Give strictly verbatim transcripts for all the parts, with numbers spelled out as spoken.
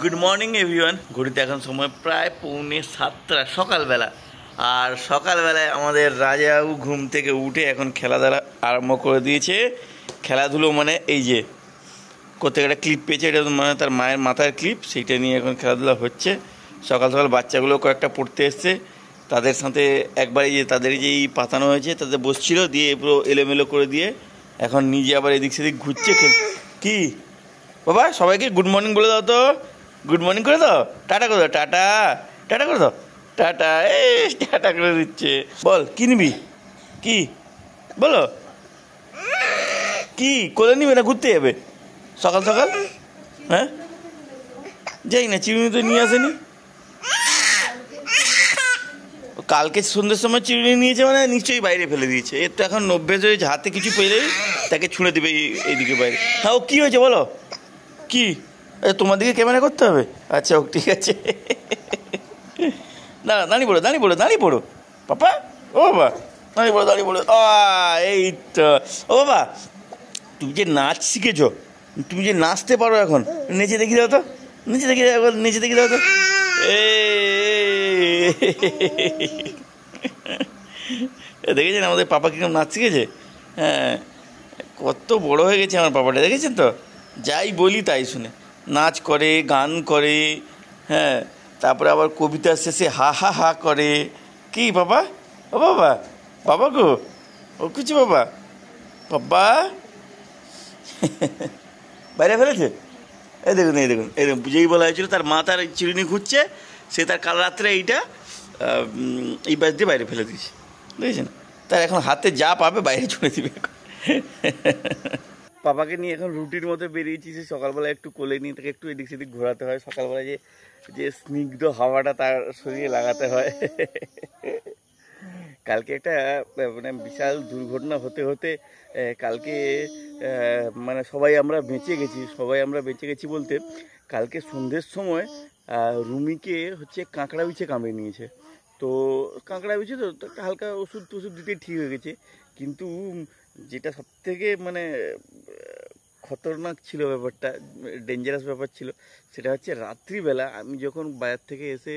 Good morning everyone. ঘড়িতে এখন সময় প্রায় পৌনে সাতটা সকালবেলা। আর সকালবেলায় আমাদের রাজাবাবু ঘুম থেকে উঠে এখন খেলাধুলা আরম্ভ করে দিয়েছে। খেলাধুলো মানে এই যে কোথাও একটা ক্লিপ পেয়েছে, এটা মানে তার মায়ের মাথার ক্লিপ, সেইটা নিয়ে এখন খেলাধুলা হচ্ছে। সকাল সকাল বাচ্চাগুলো কয়েকটা পড়তে এসছে, তাদের সাথে একবার এই যে তাদের যেই পাতানো হয়েছে তাদের বসছিল, দিয়ে পুরো এলোমেলো করে দিয়ে এখন নিজে আবার এদিক সেদিক ঘুরছে। খেল কি বাবা, সবাইকে গুড মর্নিং বলে দাও তো, গুড মর্নিং করে দাও, টাটা করে দাও, টাটা টাটা করে দাও, টাটা এই টাটা করে দিচ্ছে। বল কি নিবি, কি বলো, কি কোলে নিবে না ঘুরতে যাবে সকাল সকাল? হ্যাঁ যাই না, চিরুনি তো নিয়ে আসেনি। কালকে সন্ধ্যের সময় চিরুনি নিয়েছে মানে নিশ্চয়ই বাইরে ফেলে দিয়েছে। এর তো এখন অভ্যেস হয়েছে, হাতে কিছু পেলেই তাকে ছুঁড়ে দেবে এইদিকে বাইরে। হ্যাঁ ও কী হয়েছে বলো, কি তোমার দিকে ক্যামেরা করতে হবে? আচ্ছা ও ঠিক আছে, না দাঁড়িয়ে পড়ো দাঁড়িয়ে পড়ো দাঁড়িয়ে পড়ো পাপা, ও বাবা দাঁড়িয়ে পড়ো দাঁড়িয়ে পড়ো। এই তো ও বাবা, তুমি যে নাচ শিখেছো, তুমি যে নাচতে পারো এখন, নেচে দেখি দাও তো, নিচে দেখি দাও, নিচে দেখি দাও তো। এ দেখেছেন আমাদের পাপা কিরকম নাচ শিখেছে? হ্যাঁ কত বড় হয়ে গেছে আমার পাপাটা, দেখেছেন তো? যাই বলি তাই শুনে, নাচ করে, গান করে, হ্যাঁ তারপরে আবার কবিতার শেষে হা হা হা করে। কি বাবা, ও বাবা, বাবা গো, ও কিছু বাবা, বাবা বাইরে ফেলেছে। এই দেখুন এই দেখুন এই দেখুন, যেই বলা হয়েছিল তার মা তার চিরুনি ঘুরছে, সে তার কাল রাত্রে এইটা এই বাস দিয়ে বাইরে ফেলে দিয়েছে, বুঝেছেন? তার এখন হাতে যা পাবে বাইরে ছুঁড়ে দিবে। এখন পাপাকে নিয়ে এখন রুটির মতো বেরিয়েছি, সে সকালবেলা একটু কোলে নিয়ে তাকে একটু এদিক সেদিক ঘোরাতে হয়। সকালবেলা যে যে স্নিগ্ধ হাওয়াটা তার শরীরে লাগাতে হয়। কালকে একটা মানে বিশাল দুর্ঘটনা হতে হতে কালকে মানে সবাই আমরা বেঁচে গেছি। সবাই আমরা বেঁচে গেছি বলতে কালকে সন্ধ্যের সময় রুমিকে হচ্ছে কাঁকড়া বিছে কামড়ে নিয়েছে। তো কাঁকড়া বিছে তো একটা হালকা ওষুধ টষুধ দিতে ঠিক হয়ে গেছে, কিন্তু যেটা সবথেকে মানে খতরনাক ছিল ব্যাপারটা, ডেঞ্জারাস ব্যাপার ছিল, সেটা হচ্ছে রাত্রিবেলা আমি যখন বাইরে থেকে এসে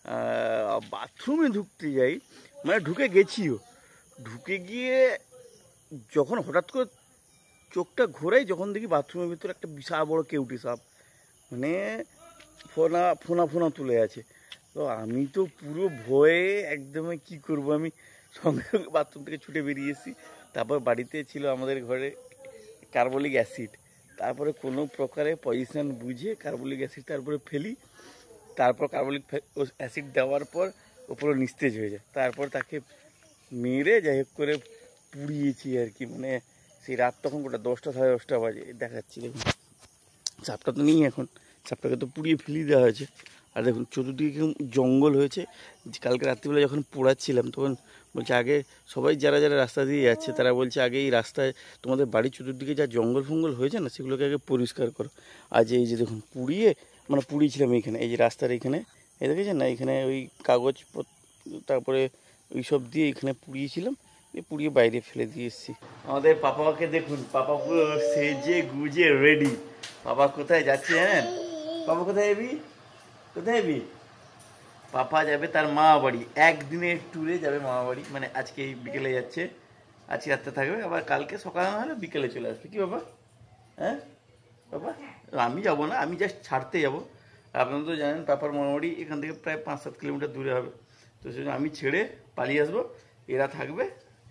বাথরুমে ঢুকতে যাই, মানে ঢুকে গেছিও, ঢুকে গিয়ে যখন হঠাৎ করে চোখটা ঘোরাই, যখন দেখি বাথরুমের ভিতরে একটা বিশাল বড় কেউটি সাপ, মানে ফোনা ফোনা ফোনা তুলে আছে। তো আমি তো পুরো ভয়ে একদমই কি করব, আমি সঙ্গে সঙ্গে বাথরুম থেকে ছুটে বেরিয়ে এসেছি। তারপর বাড়িতে ছিল আমাদের ঘরে কার্বলিক অ্যাসিড, তারপরে কোনো প্রকারে পজিশন বুঝে কার্বলিক অ্যাসিড তারপরে ফেলি, তারপর কার্বলিক অ্যাসিড দেওয়ার পর ওপরে নিস্তেজ হয়ে যায়, তারপর তাকে মেরে যাই হোক করে পুড়িয়েছি আর কি। মানে সেই রাত তখন গোটা দশটা সাড়ে দশটা বাজে দেখাচ্ছি। দেখুন সাপটা তো নেই এখন, সাপটাকে তো পুড়িয়ে ফেলিয়ে দেওয়া হয়েছে। আর দেখুন চতুর্দিকে কিরকম জঙ্গল হয়েছে। কালকে রাত্রিবেলা যখন পোড়াচ্ছিলাম তখন বলছে আগে সবাই যারা যারা রাস্তা দিয়ে যাচ্ছে তারা বলছে আগে এই রাস্তায় তোমাদের বাড়ির চতুর্দিকে যা জঙ্গল ফঙ্গল হয়েছে না সেগুলোকে আগে পরিষ্কার করো। আজ এই যে দেখুন পুড়িয়ে মানে পুড়িয়েছিলাম এইখানে, এই যে রাস্তার এইখানে, এই দেখেছেন না, এইখানে ওই কাগজ তারপরে ওই সব দিয়ে এখানে পুড়িয়েছিলাম, পুড়িয়ে বাইরে ফেলে দিয়ে এসেছি। আমাদের পাপাকে দেখুন, পাপা পুরো সেজে গুজে রেডি। পাপা কোথায় যাচ্ছে জানেন? পাপা কোথায় যাবি, কোথায় যাবি? পাপা যাবে তার মামা বাড়ি, একদিনের ট্যুরে যাবে মামা বাড়ি। মানে আজকে বিকেলে যাচ্ছে, আজকে রাত্রে থাকবে, আবার কালকে সকালে না হলে বিকেলে চলে আসবে। কি বাবা? হ্যাঁ বাবা, আমি যাবো না, আমি জাস্ট ছাড়তে যাবো। আপনারা তো জানেন পাপার মামা বাড়ি এখান থেকে প্রায় পাঁচ সাত কিলোমিটার দূরে হবে, তো সেজন্য আমি ছেড়ে পালিয়ে আসবো, এরা থাকবে,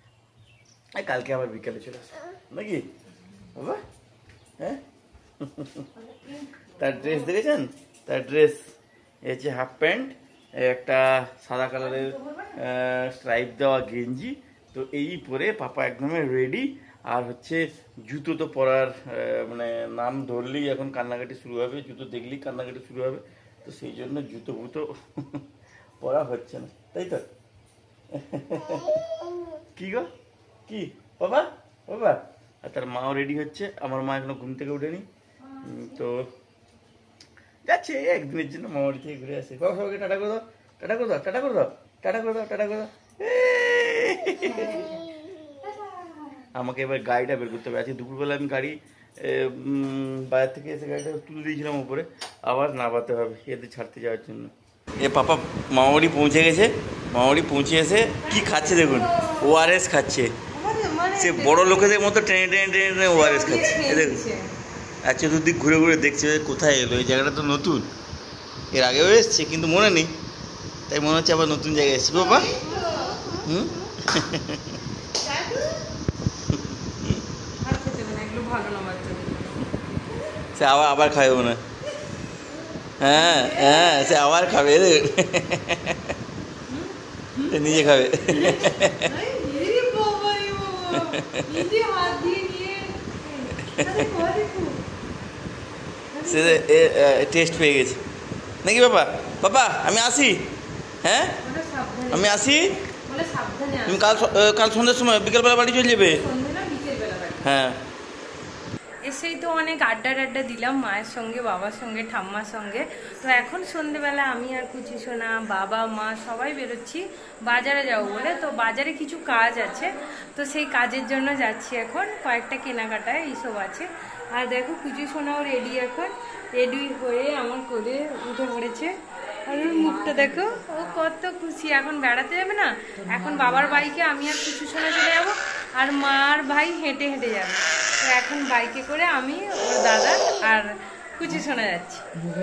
কালকে আবার বিকেলে চলে আসবো নাকি বাবা? হ্যাঁ তার ড্রেস দেখেছেন, তার ড্রেস হচ্ছে হাফ প্যান্ট, একটা সাদা কালারের স্ট্রাইপ দেওয়া গেঞ্জি। তো এই পরে পাপা একদমই রেডি। আর হচ্ছে জুতো তো পরার মানে নাম ধরলেই এখন কান্নাকাটি শুরু হবে, জুতো দেখলেই কান্নাকাটি শুরু হবে, তো সেই জন্য জুতো বুতো পরা হচ্ছে না, তাই তো? কি গো কি বাবা, বাবা আর তার মাও রেডি হচ্ছে, আমার মা এখনো ঘুম থেকে উঠেনি, তো যাচ্ছে একদিনের জন্য মামাবাড়ি থেকে ঘুরে আসে। বাবা সবাইকে টাটা করে দাও, টাটা করে দাও, টাটা করে দাও, টাটা করে দাও, টাটা করে দাও। আমাকে এবার গাড়িটা বের করতে হবে। আজকে দুপুরবেলা আমি গাড়ি বাইরে থেকে এসে গাড়িটা তুলে দিয়েছিলাম উপরে, আবার নামাতে হবে এদের ছাড়তে যাওয়ার জন্য। এ পাপা মামাবাড়ি পৌঁছে গেছে, মামাবাড়ি পৌঁছে এসে কি খাচ্ছে দেখুন, ওআরএস খাচ্ছে। সে বড় লোকেদের মতো টেনে টেনে টেনে টেনে ওআরএস খাচ্ছে। এ দেখুন আর চতুর্দিক ঘুরে ঘুরে দেখছে কোথায় এলো, এই জায়গাটা তো নতুন, এর আগেও এসছে কিন্তু মনে নেই, তাই মনে হচ্ছে আবার নতুন জায়গায় এসছি। বাবা হুম সে আবার আবার খাবে মনে, হ্যাঁ হ্যাঁ সে আবার খাবে, নিজে খাবে। সে টেস্ট পেয়ে গেছে নাকি বাবা? বাবা আমি আসি, হ্যাঁ আমি আসি, তুমি কাল কাল সন্ধ্যের সময় বিকেলবেলা বাড়ি চলে যাবে। হ্যাঁ এসেই তো অনেক আড্ডা টাড্ডা দিলাম মায়ের সঙ্গে, বাবার সঙ্গে, ঠাম্মার সঙ্গে। তো এখন সন্ধেবেলা আমি আর কুচি সোনা, বাবা, মা সবাই বেরোচ্ছি বাজারে যাবো বলে। তো বাজারে কিছু কাজ আছে, তো সেই কাজের জন্য যাচ্ছি এখন, কয়েকটা কেনাকাটায় এইসব আছে। আর দেখো কুচি সোনাও রেডি, এখন রেডি হয়ে আমার কোলে উঠে পড়েছে। আর ওর মুখটা দেখো, ও কত খুশি। এখন বেড়াতে যাবে না, এখন বাবার বাইকে আমি আর কুচি সোনা চলে যাবো, আর মা আর ভাই হেঁটে হেঁটে যাবে। তো এখন বাইকে করে আমি, ওর দাদা আর কুচি সোনা যাচ্ছি,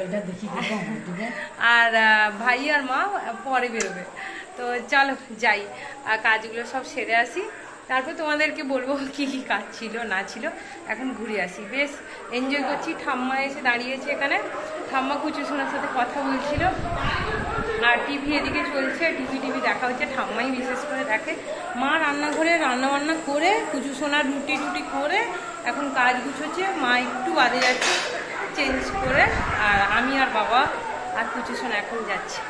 আর ভাই আর মা পরে বেরোবে। তো চলো যাই, আর কাজগুলো সব সেরে আসি, তারপর তোমাদেরকে বলবো কি কি কাজ ছিল না ছিল। এখন ঘুরে আসি, বেশ এনজয় করছি। ঠাম্মা এসে দাঁড়িয়েছে এখানে, ঠাম্মা কুচি সোনার সাথে কথা বলছিল, আর টিভি এদিকে চলছে, টিভি টিভি দেখা হচ্ছে, ঠাম্মাই বিশেষ করে দেখে। মা রান্নাঘরে রান্না বান্না করে কুচু সোনার রুটি টুটি করে এখন কাজ গুছোচ্ছে। মা একটু বাদে যাচ্ছে চেঞ্জ করে, আর আমি আর বাবা আর কুচু সোনা এখন যাচ্ছি।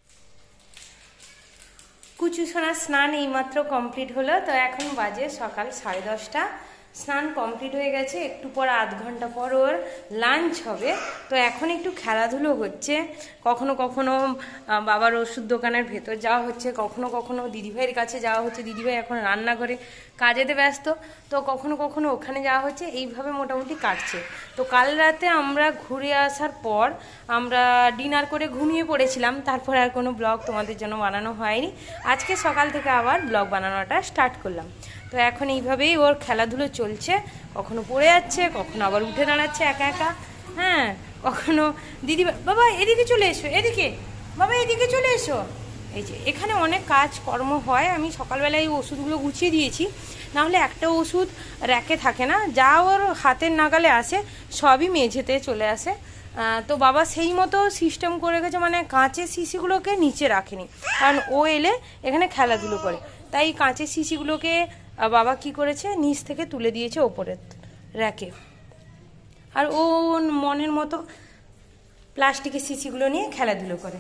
কুচু সোনার স্নান এইমাত্র কমপ্লিট হলো, তো এখন বাজে সকাল সাড়ে দশটা। স্নান কমপ্লিট হয়ে গেছে, একটু পর আধ ঘন্টা পর ওর লাঞ্চ হবে। তো এখন একটু খেলাধুলো হচ্ছে, কখনো কখনো বাবার ওষুধ দোকানের ভেতর যাওয়া হচ্ছে, কখনো কখনো দিদিভাইয়ের কাছে যাওয়া হচ্ছে, দিদিভাই এখন রান্নাঘরে কাজেতে ব্যস্ত, তো কখনো কখনো ওখানে যাওয়া হচ্ছে, এইভাবে মোটামুটি কাটছে। তো কাল রাতে আমরা ঘুরে আসার পর আমরা ডিনার করে ঘুমিয়ে পড়েছিলাম, তারপর আর কোনো ব্লগ তোমাদের জন্য বানানো হয়নি। আজকে সকাল থেকে আবার ব্লগ বানানোটা স্টার্ট করলাম। তো এখন এইভাবেই ওর খেলাধুলো চলছে, কখনো পড়ে যাচ্ছে, কখনো আবার উঠে দাঁড়াচ্ছে একা একা, হ্যাঁ কখনো দিদি বাবা এদিকে চলে এসো, এদিকে বাবা এদিকে চলে এসো। এই যে এখানে অনেক কাজ কর্ম হয়, আমি সকালবেলায় ওষুধগুলো গুছিয়ে দিয়েছি, নাহলে একটা ওষুধ র্যাকে থাকে না, যা ওর হাতের নাগালে আসে সবই মেঝেতে চলে আসে। তো বাবা সেই মতো সিস্টেম করে গেছে, মানে কাঁচের শিশিগুলোকে নিচে রাখেনি, কারণ ও এলে এখানে খেলাধুলো করে, তাই কাঁচের শিশিগুলোকে বাবা কি করেছে নিচ থেকে তুলে দিয়েছে ওপরের র্যাকে, আর ও মনের মতো প্লাস্টিকের শিশিগুলো নিয়ে খেলাধুলো করে।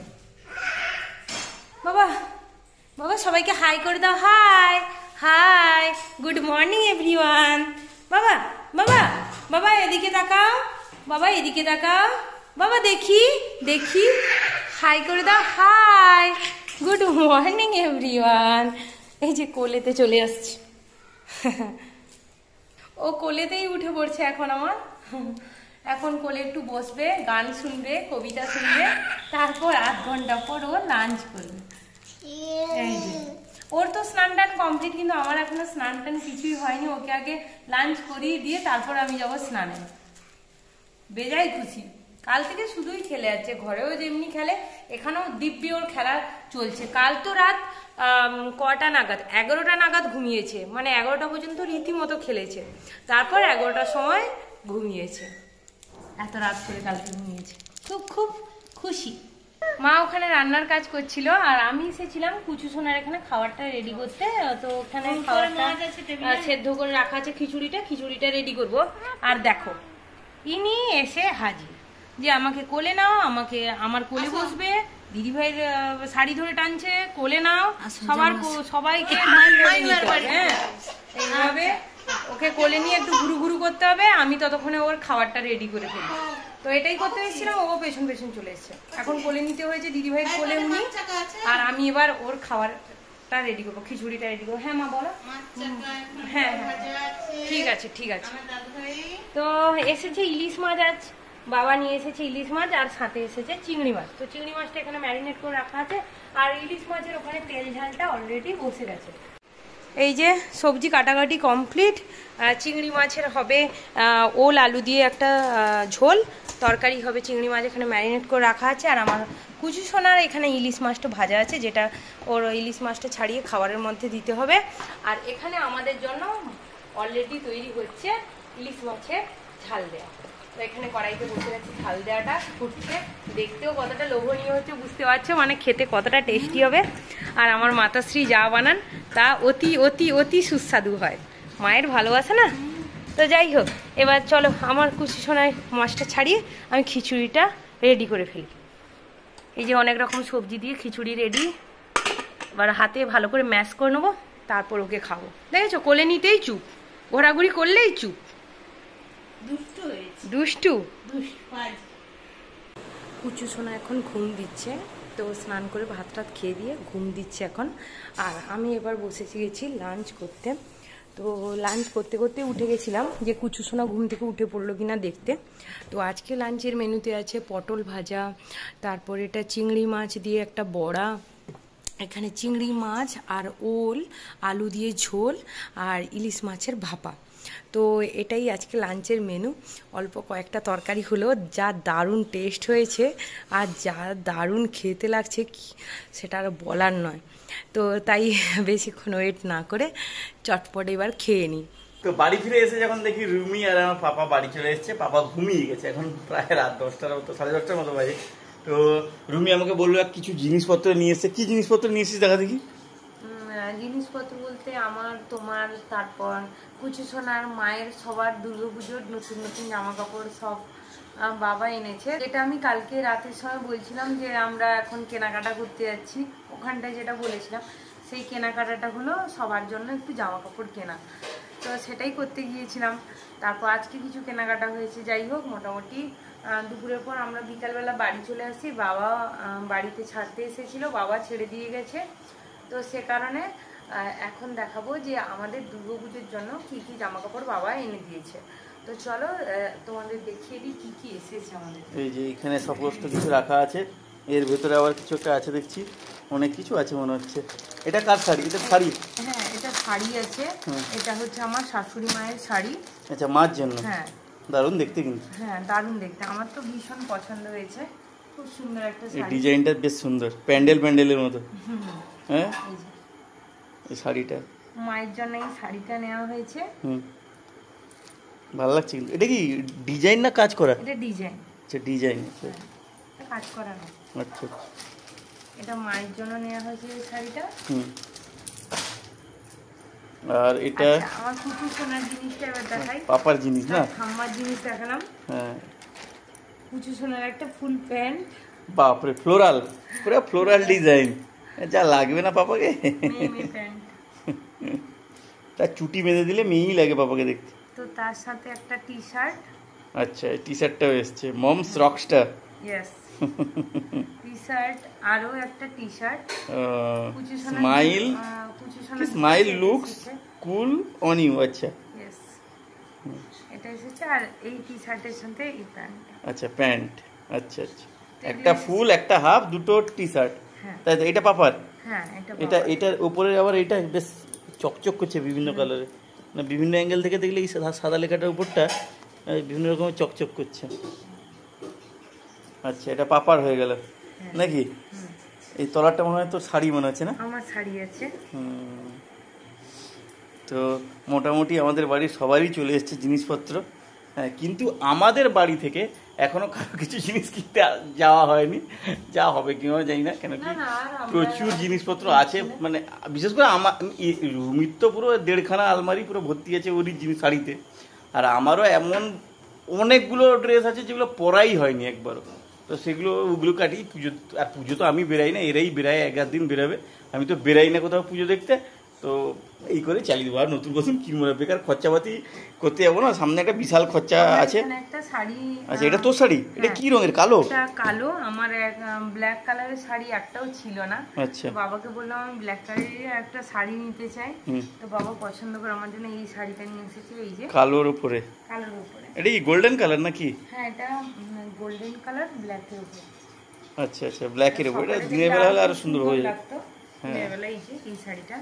বাবা বাবা সবাইকে হাই করে দাও, hi hi, good morning everyone. বাবা বাবা বাবা এদিকে তাকাও, বাবা এদিকে তাকাও, বাবা দেখি দেখি, হাই করে দাও, হাই, গুড মর্নিং এভরিওয়ান। এই যে কোলেতে চলে আসছে, ও কোলেতেই উঠে পড়ছে এখন আমার। এখন কোলে একটু বসবে, গান শুনবে, কবিতা শুনবে, তারপর আধ ঘন্টা পর ও লাঞ্চ করবে। এই যে ওর তো স্নান টান কমপ্লিট, কিন্তু আমার এখনো স্নান টান কিছুই হয়নি। ওকে আগে লাঞ্চ করিয়ে দিয়ে তারপর আমি যাবো স্নানে। বেজায় খুশি, কাল থেকে শুধুই খেলে যাচ্ছে, ঘরেও যেমনি খেলে এখানেও দিব্যি ওর খেলা চলছে। কাল তো রাত কটা নাগাদ, এগারোটা নাগাদ ঘুমিয়েছে, মানে এগারোটা পর্যন্ত রীতিমতো খেলেছে, তারপর এগারোটার সময় ঘুমিয়েছে, এত রাত করে কালকে ঘুমিয়েছে। তো খুব খুশি। মা ওখানে রান্নার কাজ করছিল, আর আমি এসেছিলাম কুচু সোনার এখানে খাবারটা রেডি করতে। তো ওখানে খাবারটা সেদ্ধ করে রাখা আছে, খিচুড়িটা খিচুড়িটা রেডি করব। আর দেখো ইনি এসে হাজির, যে আমাকে কোলে নাও, আমাকে আমার কোলে বসবে, দিদিভাইয়ের শাড়ি ধরে টানছে, কোলে নাও, সবার সবাইকে হ্যাঁ এইভাবে ওকে কোলে নিয়ে একটু ঘুরু ঘুরু করতে হবে। আমি ততক্ষণে ওর খাবারটা রেডি করে ফেলবো। তো এটাই করতে এসেছিলাম, ও পেছন পেছন চলে এসছে। এখন কোলে নিতে হয়েছে দিদিভাইয়ের কোলে উনি, আর আমি এবার ওর খাবার তা রেডি করবো, খিচুড়িটা রেডি করবো। হ্যাঁ মা বলো। হ্যাঁ হ্যাঁ ঠিক আছে ঠিক আছে। তো এসেছে ইলিশ মাছ, আজ বাবা নিয়ে এসেছে ইলিশ মাছ, আর সাথে এসেছে চিংড়ি মাছ। তো চিংড়ি মাছটা এখানে ম্যারিনেট করে রাখা আছে, আর ইলিশ মাছের ওখানে তেল ঝালটা অলরেডি বসে গেছে। এই যে সবজি কাটাকাটি কমপ্লিট। চিংড়ি মাছের হবে ওল আলু দিয়ে একটা ঝোল, তরকারি হবে চিংড়ি মাছ এখানে ম্যারিনেট করে রাখা আছে। আর আমার কুচু সোনার এখানে ইলিশ মাছটা ভাজা আছে, যেটা ওর ইলিশ মাছটা ছাড়িয়ে খাবারের মধ্যে দিতে হবে। আর এখানে আমাদের জন্য অলরেডি তৈরি হচ্ছে ইলিশ মাছের ঝাল দেওয়া। তো এখানে কড়াইতে বসে গেছে ঝাল দেওয়াটা ফুটছে, দেখতেও কতটা লোভনীয় হচ্ছে বুঝতে পারছো, মানে খেতে কতটা টেস্টি হবে। আর আমার মাতাশ্রী যা বানান তা অতি অতি অতি সুস্বাদু হয়, মায়ের ভালোবাসা না। তো যাই হোক, এবার চলো আমার কুচি সোনায় মাছটা ছাড়িয়ে আমি খিচুড়িটা রেডি করে ফেলি। এই যে অনেক রকম সবজি দিয়ে খিচুড়ি রেডি, এবার হাতে ভালো করে ম্যাশ করে নেবো, তারপর ওকে খাবো। দেখেছো কোলে নিতেই চুপ, ঘোরাঘুরি করলেই চুপ, দুষ্টু। কুচু সোনা এখন ঘুম দিচ্ছে, তো স্নান করে ভাত টাত খেয়ে দিয়ে ঘুম দিচ্ছে এখন। আর আমি এবার বসেছি গেছি লাঞ্চ করতে। তো লাঞ্চ করতে করতে উঠে গেছিলাম যে কুচু সোনা ঘুম থেকে উঠে পড়লো কিনা দেখতে। তো আজকে লাঞ্চের মেনুতে আছে পটল ভাজা, তারপর এটা চিংড়ি মাছ দিয়ে একটা বড়া, এখানে চিংড়ি মাছ আর ওল আলু দিয়ে ঝোল, আর ইলিশ মাছের ভাপা। তো এটাই আজকে লাঞ্চের মেনু। অল্প কয়েকটা তরকারি হলো, যা দারুণ টেস্ট হয়েছে আর যা দারুণ খেতে লাগছে সেটা আর বলার নয়। তো তাই বেশিক্ষণ ওয়েট না করে চটপট এবার খেয়ে নিই। তো বাড়ি ফিরে এসে যখন দেখি রুমি আর আমার পাপা বাড়ি চলে এসেছে, পাপা ঘুমিয়ে গেছে, এখন প্রায় রাত দশটার মতো সাড়ে দশটার মতো বাজে। তো রুমি আমাকে বললো কিছু জিনিসপত্র নিয়ে এসেছে। কি জিনিসপত্র নিয়ে এসেছিস দেখা দেখি? জিনিসপত্র বলতে আমার, তোমার, তারপর কুচু সোনার, মায়ের, সবার দুর্গাপুজোর নতুন নতুন জামা কাপড় সব বাবা এনেছে। এটা আমি কালকে রাতের সময় বলছিলাম যে আমরা এখন কেনাকাটা করতে যাচ্ছি, ওখানটায় যেটা বলেছিলাম সেই কেনাকাটাটা হলো সবার জন্য একটু জামা কাপড় কেনা। তো সেটাই করতে গিয়েছিলাম, তারপর আজকে কিছু কেনাকাটা হয়েছে। যাই হোক, মোটামুটি দুপুরের পর আমরা বিকালবেলা বাড়ি চলে আসি। বাবা বাড়িতে ছাড়তে এসেছিল, বাবা ছেড়ে দিয়ে গেছে। তো সে কারণে এখন দেখাবো যে আমাদের দুর্গাপুজোর জন্য কি কি জামা কাপড় বাবা এনে দিয়েছে। তো চলো তোমাদের দেখিয়ে দিই কি কি এসেছে আমাদের। এই যে এখানে সমস্ত কিছু রাখা আছে, এর ভেতরে আবার কিছু একটা আছে দেখছি, অনেক কিছু আছে মনে হচ্ছে। এটা কার শাড়ি? এটা শাড়ি? হ্যাঁ এটা শাড়ি আছে, এটা হচ্ছে আমার শাশুড়ি মায়ের শাড়ি। আচ্ছা, মার জন্য? হ্যাঁ দারুণ দেখতে কিন্তু। হ্যাঁ দারুণ দেখতে, আমার তো ভীষণ পছন্দ হয়েছে, খুব সুন্দর একটা শাড়ি। এই ডিজাইনটা বেশ সুন্দর, প্যান্ডেল প্যান্ডেলের মতো। হ্যাঁ এই শাড়িটা মায়ের জন্য এই শাড়িটা নেওয়া হয়েছে। হুম ভালো লাগছে কিন্তু। এটা কি ডিজাইন না কাজ করা? এটা ডিজাইন। আচ্ছা ডিজাইন, কাজ করা না। আচ্ছা এটা মায়ের জন্য নেওয়া হয়েছে এই শাড়িটা। হুম আর এটা আমার কুচু সোনার জিনিসটা এবার দেখাই। পাপার জিনিস না, ঠাম্মার জিনিস দেখালাম। হ্যাঁ কুচু সোনার একটা ফুল প্যান্ট, বাপরে ফ্লোরাল, পুরো ফ্লোরাল ডিজাইন, যা লাগবে না পাপাকে। প্যান্ট তার চুটি বেঁধে দিলে মেয়েই লাগে পাপাকে দেখতে। তো তার সাথে একটা টি শার্ট। আচ্ছা টি শার্টটাও এসছে, moms rockstar. Yes T shirt, আরো একটা T shirt. Smile, smile looks cool on you. আচ্ছা ইয়েস এটা এসেছে, আর এই টি শার্টের সাথে এই প্যান্ট। আচ্ছা প্যান্ট, আচ্ছা আচ্ছা একটা ফুল একটা হাফ দুটো টি শার্ট। হ্যাঁ তাই তো, এটা পাপার? হ্যাঁ এটা এটা এটার উপরে আবার এটা বেশ চকচক করছে বিভিন্ন কালারে, না বিভিন্ন অ্যাঙ্গেল থেকে দেখলে এই সাদা লেখাটার উপরটা বিভিন্ন রকমের চকচক করছে। আচ্ছা এটা পাপার হয়ে গেল নাকি? এই তলাটা মনে হয় তোর শাড়ি মনে হচ্ছে না? আমার শাড়ি আছে। হুম তো মোটামুটি আমাদের বাড়ির সবারই চলে এসছে জিনিসপত্র। হ্যাঁ কিন্তু আমাদের বাড়ি থেকে এখনো কারো কিছু জিনিস কিনতে যাওয়া হয়নি, যা হবে কিনা জানি না, কেন কি প্রচুর জিনিসপত্র আছে। মানে বিশেষ করে আমার রুমির তো পুরো দেড়খানা আলমারি পুরো ভর্তি আছে ওরই জিনিস শাড়িতে, আর আমারও এমন অনেকগুলো ড্রেস আছে যেগুলো পরাই হয়নি একবারও। তো সেগুলো ওগুলো কাটি পুজো, আর পুজো তো আমি বেরাই না, এরাই বেরাই, এক আধ দিন বেরাবে, আমি তো বেরাই না কোথাও পুজো দেখতে। তো তো এই করে চালিয়ে দেবো। আর নতুন বছর কি মনে বেকার খরচাপাতি করতে যাবো না, সামনে একটা বিশাল খরচা আছে। এখানে একটা শাড়ি, আচ্ছা এটা তোর শাড়ি? এটা কি রঙের? কালো? এটা কালো। আমার এক ব্ল্যাক কালারের শাড়ি একটাও ছিল না। আচ্ছা, বাবাকে বললাম আমি ব্ল্যাক কালারের একটা শাড়ি নিতে চাই, তো বাবা পছন্দ করে আমার জন্য এই শাড়িটা নিয়ে এসেছে। এই যে কালোর উপরে, কালোর উপরে। এটা কি গোল্ডেন কালার নাকি? হ্যাঁ এটা গোল্ডেন কালার ব্ল্যাকের উপরে। আচ্ছা আচ্ছা, ব্ল্যাকের উপরে। এটা দিনের বেলা হলে আরো সুন্দর হয়ে যায়। দিনের বেলা এই যে এই শাড়িটা।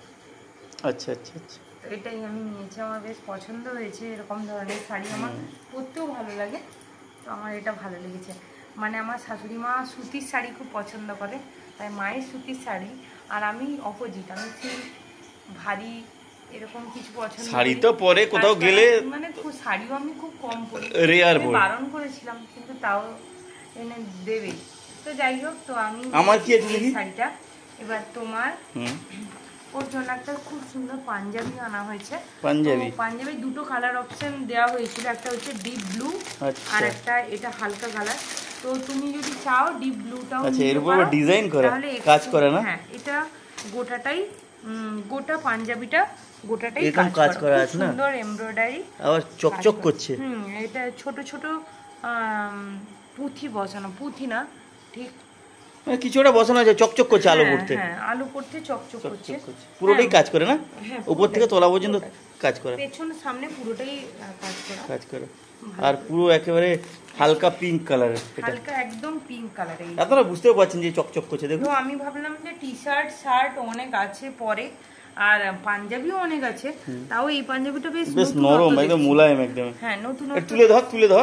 আচ্ছা আচ্ছা আচ্ছা, তো এটাই আমি নিয়েছি, আমার বেশ পছন্দ হয়েছে। এরকম ধরনের শাড়ি আমার পরতেও ভালো লাগে, তো আমার এটা ভালো লেগেছে। মানে আমার শাশুড়ি মা সুতির শাড়ি খুব পছন্দ করে, তাই মায়ের সুতির শাড়ি। আর আমি অপোজিট, আমি সেই ভারী এরকম কিছু পছন্দ করি। শাড়ি তো পরে কোথাও গেলে মানে খুব শাড়িও আমি খুব কম পরি, রেয়ার আমি পরি। বারণ করেছিলাম কিন্তু তাও এনে দেবে। তো যাই হোক, তো আমি আমার কি আছে এই দেখি শাড়িটা। এবার তোমার হুম ওর জন্য একটা খুব সুন্দর পাঞ্জাবি আনা হয়েছে। পাঞ্জাবি? তো পাঞ্জাবি দুটো কালার অপশন দেওয়া হয়েছিল, একটা হচ্ছে ডিপ ব্লু আচ্ছা আর একটা এটা হালকা কালার। তো তুমি যদি চাও ডিপ ব্লুটাও আচ্ছা, নিতে এর উপর পারো, ডিজাইন করা, তাহলে কাজ একটু- করা না? হ্যাঁ এটা গোটাটাই উম, গোটা পাঞ্জাবিটা গোটাটাই এরকম কাজ করা খুব আছে না? সুন্দর এমব্রয়ডারি আবার চকচক করছে। হুম এটা ছোট ছোট আম, পুঁথি বসানো, পুঁথি না ঠিক, মানে কিছুটা বসানো আছে, চকচক করছে আলো হ্যাঁ, পড়তে। হ্যাঁ আলু পড়তে চকচক করছে। চকচক করছে, পুরোটাই কাজ করে না? হ্যাঁ, উপর থেকে তোলা পর্যন্ত কাজ করে, পেছন সামনে পুরোটাই আহ, কাজ করা, কাজ করে। আর পুরো একেবারে হালকা পিঙ্ক কালারের এটা। হালকা একদম পিঙ্ক কালারের। আপনারা বুঝতেও পারছেন যে চকচক করছে, দেখুন। তো আমি ভাবলাম যে টি শার্ট শার্ট অনেক আছে পরে, আর পাঞ্জাবিও অনেক আছে, তাও এই পাঞ্জাবিটা বেশ বেশ নতুনত্ব নরম, একদম দেখছি। মোলায়েম একদম। হ্যাঁ নতুন একটু তুলে ধর, তুলে ধর।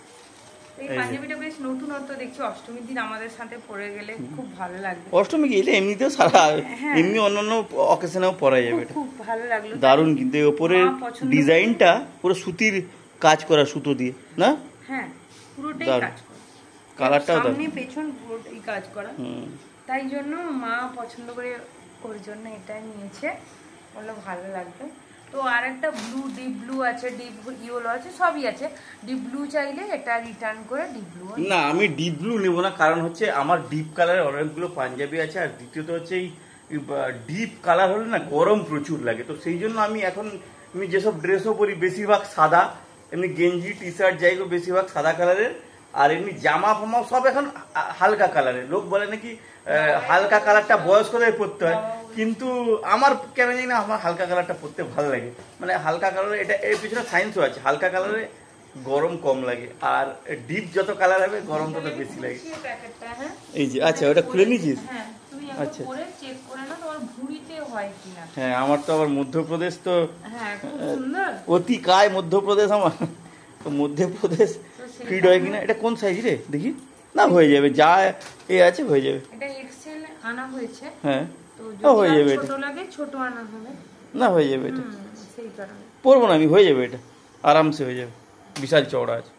এই পাঞ্জাবিটা বেশ নতুনত্ব দেখছি, অষ্টমীর দিন আমাদের সাথে পরে গেলে খুব ভালো লাগবে। অষ্টমী কি এটা এমনিতেও সারা, হ্যাঁ। এমনি অন্যান্য অকেশনেও পরা যাবে এটা। খুব ভালো লাগলো। দারুণ, কিন্তু এই ওপরের মা পছন্দ ডিজাইনটা পুরো সুতির কাজ করা, সুতো দিয়ে না? হ্যাঁ পুরোটাই দারুণ। কাজ করা, কালারটাও দারুণ। সামনে পেছন পুরোটাই কাজ করা। হুম। তাই জন্য মা পছন্দ করে ওর জন্য এটা নিয়েছে, বললো ভালো লাগবে। তো আর একটা ব্লু, ডিপ ব্লু আছে, ডিপ ইয়েলো আছে, সবই আছে। ডিপ ব্লু চাইলে এটা রিটার্ন করে ডিপ ব্লু। না, আমি ডিপ ব্লু নেবো না, কারণ হচ্ছে আমার ডিপ কালারের অনেকগুলো পাঞ্জাবি আছে। আর দ্বিতীয়ত হচ্ছে এই ডিপ কালার হলে না গরম প্রচুর লাগে, তো সেই জন্য আমি এখন আমি যেসব ড্রেসও পরি বেশিরভাগ সাদা, এমনি গেঞ্জি টি শার্ট যাই হোক বেশিরভাগ সাদা কালারের। আর এমনি জামা ফামা সব এখন হালকা কালারের। লোক বলে নাকি আহ, হালকা কালারটা বয়স্কদের পরতে হয়, কিন্তু আমার কেন জানি না আমার হালকা কালারটা পরতে ভালো লাগে। মানে হালকা কালারে এটা, এর পিছনে সায়েন্সও আছে, হালকা কালারে গরম কম লাগে, আর ডিপ যত কালার হবে গরম তত বেশি লাগে। প্যাকেটটা হ্যাঁ এই যে আচ্ছা, ওটা খুলে নিয়েছিস? হ্যাঁ তুমি আচ্ছা। একবার পরে চেক করে না তোমার ভুঁড়িতে হয় কিনা। হ্যাঁ, আমার তো আবার মধ্যপ্রদেশ, তো হ্যাঁ খুব সুন্দর। অতি কায় মধ্যপ্রদেশ আমার, তো মধ্যপ্রদেশ ফিট হয় কিনা। এটা কোন সাইজ রে দেখি? না হয়ে যাবে, যা এ আছে হয়ে যাবে। এটা এক্সেল আনা হয়েছে, হ্যাঁ তো ও হয়ে যদি যাবে আর এটা, ছোট লাগে ছোট আনা হবে। না হয়ে যাবে এটা, হুম, সেই কারণে পরবো না আমি, হয়ে যাবে এটা, আরামসে হয়ে যাবে, বিশাল চওড়া আছে,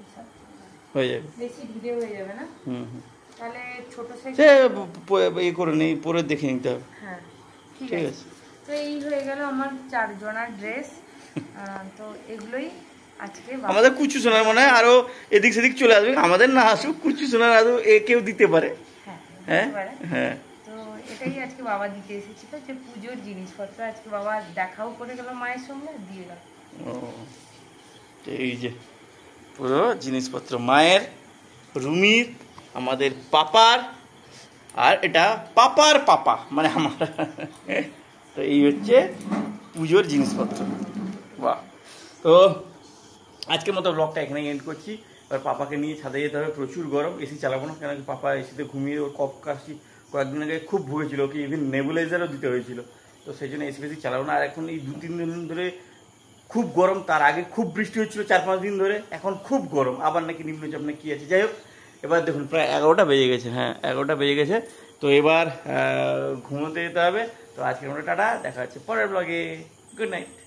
হয়ে যাবে। বেশি ঢিলে হয়ে যাবে না, হুম হুম, তাহলে ছোট সাইজ। সে প- ইয়ে করে নেই, পরে দেখে নিতে হবে। হ্যাঁ ঠিক ঠিক আছে। আছে। তো এই হয়ে গেল আমার চারজনার ড্রেস। তো এগুলোই আজকে বাবা- আমাদের কুচু সোনার মনে হয় আরো এদিক সেদিক চলে আসবে, আমাদের না আসুক, কুচু সোনার আরো এ কেউ দিতে পারে। হ্যাঁ হ্যাঁ দিতে পারে। হ্যাঁ, তো এটাই আজকে বাবা দিতে এসেছিল, যে পুজোর জিনিসপত্র আজকে বাবা দেখাও করে গেল মায়ের সঙ্গে, আর দিয়ে গেল। ও এই যে পুরো জিনিসপত্র মায়ের, রুমির, আমাদের পাপার, আর এটা পাপার পাপা মানে আমার। তো এই হচ্ছে পুজোর জিনিসপত্র। বাহ, তো আজকের মতো ব্লগটা এখানে এন্ড করছি। এবার পাপাকে নিয়ে ছাদে যেতে হবে, প্রচুর গরম, এসি চালাবো না, কেন কি পাপা এসিতে ঘুমিয়ে ওর কফ কাশি কয়েকদিন আগে খুব ভুগেছিল, ওকে ইভেন নেবুলাইজারও দিতে হয়েছিল, তো সেই জন্য এসি ফেসি চালাবো না। আর এখন এই দু তিন দিন ধরে খুব গরম, তার আগে খুব বৃষ্টি হচ্ছিল চার পাঁচ দিন ধরে, এখন খুব গরম, আবার নাকি নিম্নচাপ না কি আছে, যাই হোক। এবার দেখুন প্রায় এগারোটা বেজে গেছে, হ্যাঁ এগারোটা বেজে গেছে, তো এবার ঘুমোতে যেতে হবে। তো আজকের মতো টাটা, দেখা হচ্ছে পরের ব্লগে, গুড নাইট।